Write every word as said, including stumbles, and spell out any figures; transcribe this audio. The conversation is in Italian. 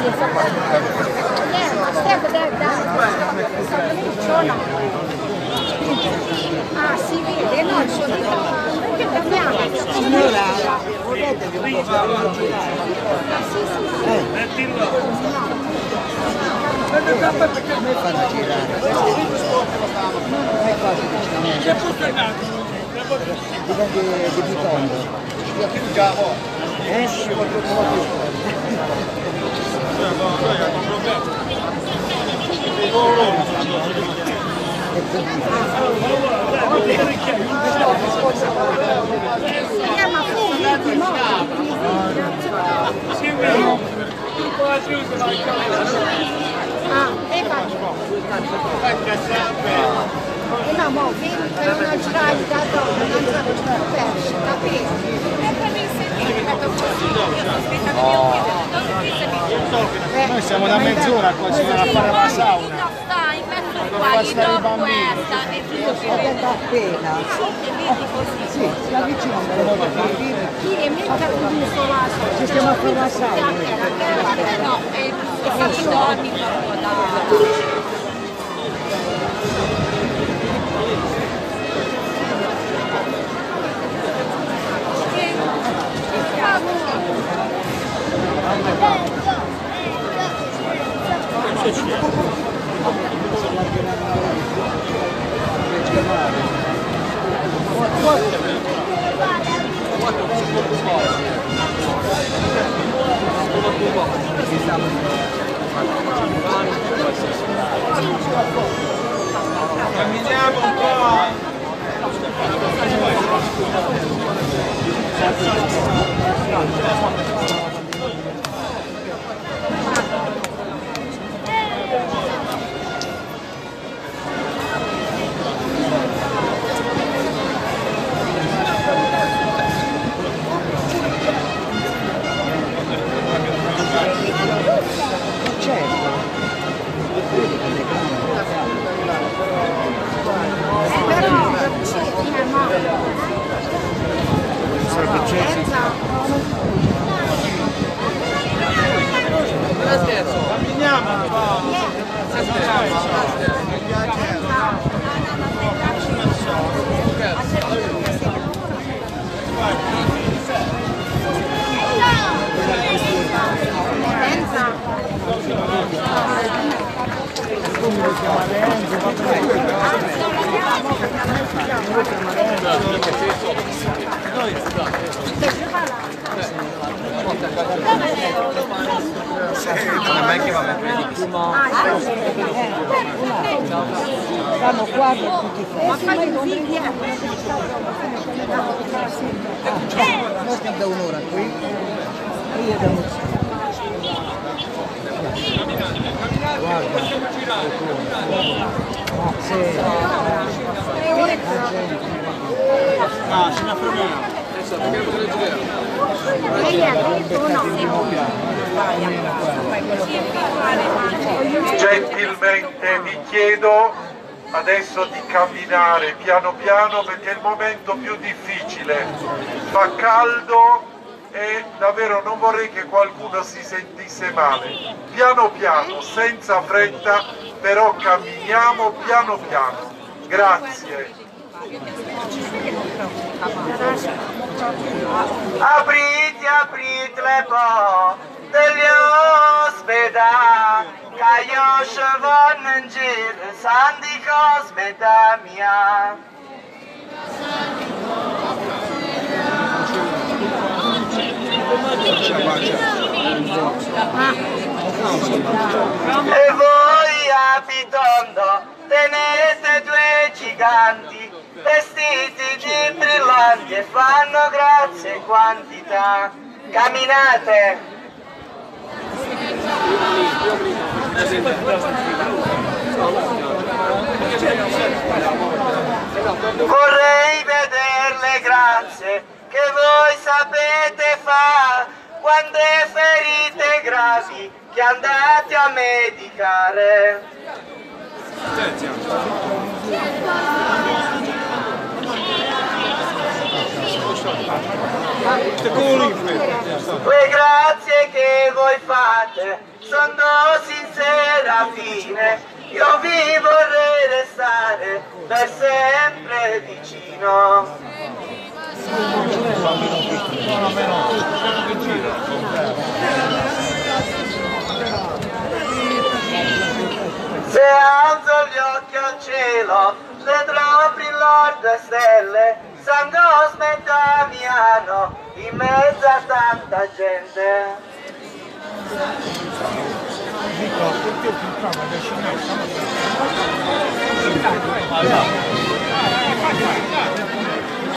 Ah, si vede, no, il suo dito. Perché cambiamo? Signora, volete un po' di come fanno a girare? Non è quasi decisamente. Diventa debitondo. Esci qualche Si chiama Fugli, no? Ah, e faccio. E no, mo, vieni per una girata da donna, non so che ci perso, capito? Noi siamo da mezz'ora qua, ci vanno a fare la sauna. Sta in mezzo qua, gli do questa e tu appena. Sì, si avvicina un po' di bambini. Chi è mica un isolato? Ci stiamo a fare la sauna. no, e i dormi proprio da... Camminiamo un po'. Stanno qua per tutti i Ma fai un video? Noi stiamo da un'ora qui e io da un'ora. Guarda, sì. Ah, ce ne fermiamo. Gentilmente vi chiedo adesso di camminare piano piano perché è il momento più difficile. Fa caldo e davvero non vorrei che qualcuno si sentisse male. Piano piano, senza fretta, però camminiamo piano piano. Grazie. Aprite, aprite le porte degli ospedali, che io ci vanno in giro, santi cose da mia. E voi abitondo tenete due giganti, vestiti di brillanti e fanno grazie quantità. Camminate! Vorrei vedere le grazie che voi sapete fare quando è ferite gravi che andate a medicare. Le grazie che che voi fate, sono dosi in serafine, io vi vorrei restare per sempre vicino. Se alzo gli occhi al cielo, vedrò brillare due stelle, San Cosme e Damiano, in mezzo a tanta gente. Allora.